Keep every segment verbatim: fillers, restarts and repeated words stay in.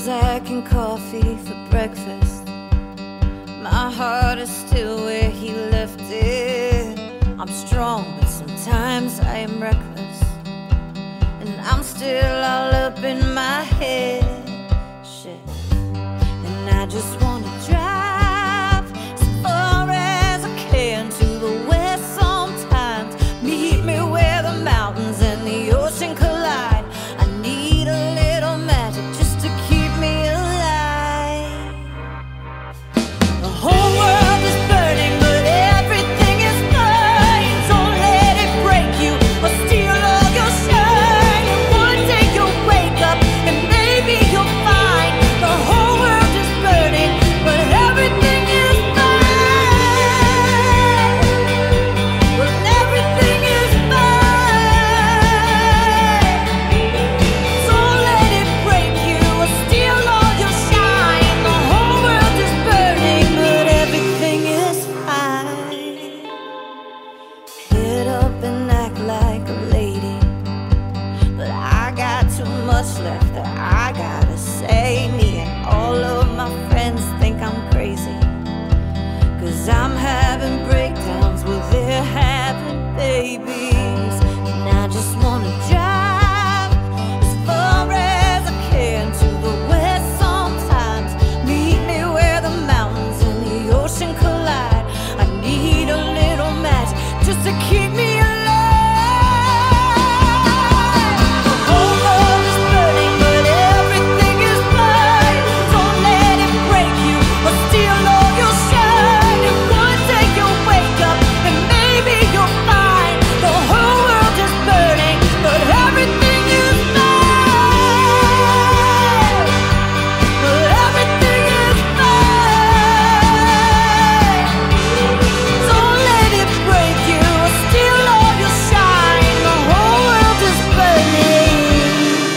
Prozac and coffee for breakfast. My heart is still where he left it. I'm strong, but sometimes I am reckless, and I'm still all up in my head. Shit. And I just wanna drive as far as I can to the west sometimes. Meet me where the mountains and the ocean collide. I need a little magic just to keep me alive. The whole world is burning, but everything is fine. Don't let it break you or steal all your shine. And one day you'll wake up and maybe you'll find the whole world is burning, but everything is fine. Well, everything is fine. Don't let it break you or steal all your shine. The whole world is burning, but everything is fine. Get up and act like a lady, but I got too much left that I gotta say. Me and all of my friends think I'm crazy, 'cause I'm having breakdowns while they're having babies. And I just wanna drive as far as I can to the west sometimes. Meet me where the mountains and the ocean collide. I need a little magic just to keep me alive. The whole world is burning, but everything is fine. Don't let it break you or steal all your shine. And one day you'll wake up and maybe you'll find the whole world is burning, but everything is fine. But everything is fine. Don't let it break you or steal all your shine. The whole world is burning.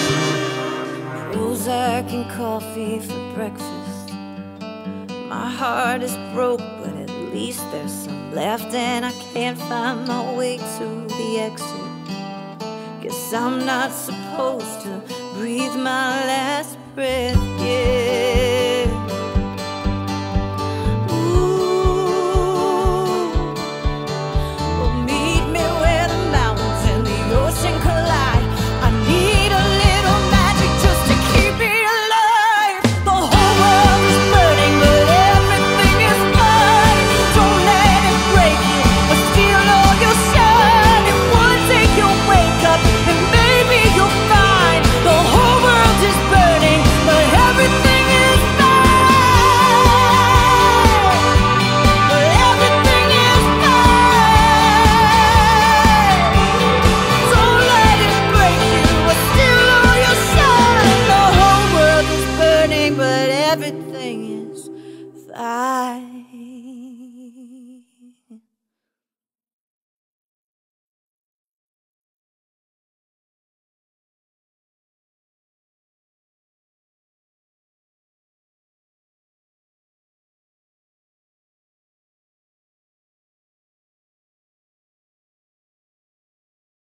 Prozac and coffee for breakfast. My heart is broke, but at least there's some left, and I can't find my way to the exit. Guess I'm not supposed to breathe my last breath, yeah. Ooh. Well, meet me where the mountains and the ocean collide. I need a little magic just to keep me alive. The whole world is burning, but everything is fine. Don't let it break you or steal all your shine. And one day you'll wake up and maybe you'll find the whole world is burning, but everything is fine. But everything is fine. Don't let it break you or steal all your shine. The whole world is burning, but everything is fine.